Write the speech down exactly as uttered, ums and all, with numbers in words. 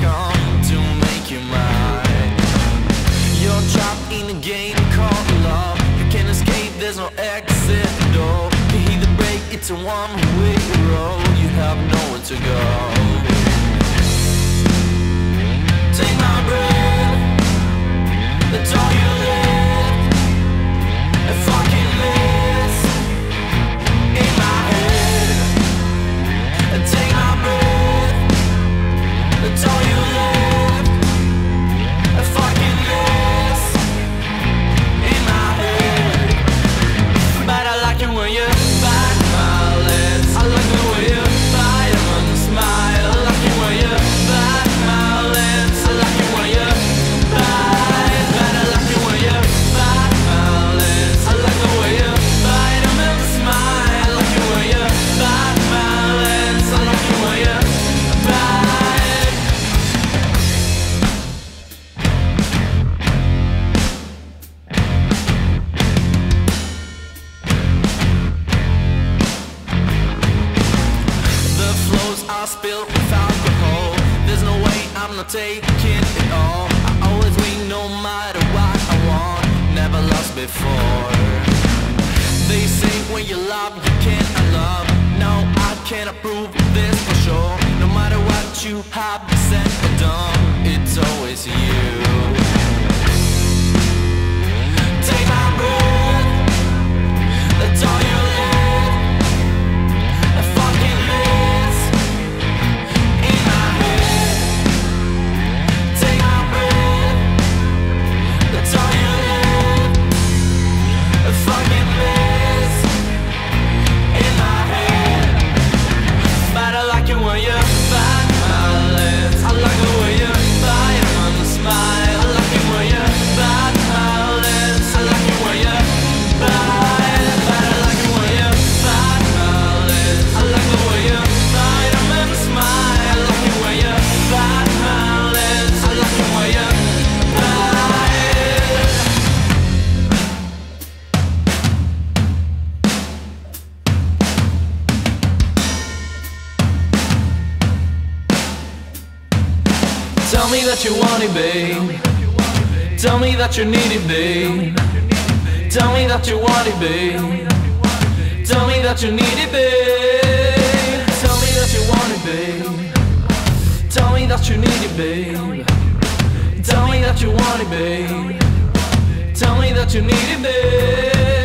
come to make you mine. You're trapped in a game called love. You can't escape, there's no exit door. You hear the break, it's a one-way road. You have nowhere to go. Take my breath, that's all you live. A fucking list in my head. Take my breath, that's all you live. A fucking list in my head. But I like it when you bite my lips. I like the way you bite them and smile. I like it when you bite my lips. I like it when you bite. But I like it when you bite my lips. I like the way you bite them and smile. I like it when you bite my lips. I like it when you bite. The flows are spilled with alcohol. There's no way I'm not taking it all. I always win no matter what I want. Never lost before. They say when you love, you can't unlove. No, I can't approve this for sure. No matter what you have said or done, it's always you. Take my breath, that's all you live. A fucking list in my head. Take my breath, that's all you live. A fucking list in my head. But I like it when you bite my lips. I like the way you bite them on the smile. I like it when you bite my lips. I like it when you bite. But I like it when you bite my lips. I like the way you bite them and smile. I like it when you bite my lips. I like it when you bite. Tell me that you want it, babe. Tell me that you need it, babe. Tell me that you want it, babe. Tell me that you need it, babe. Tell me that you want it, babe. Tell me that you need it, babe. Tell me that you want it, babe. Tell me that you need it, babe.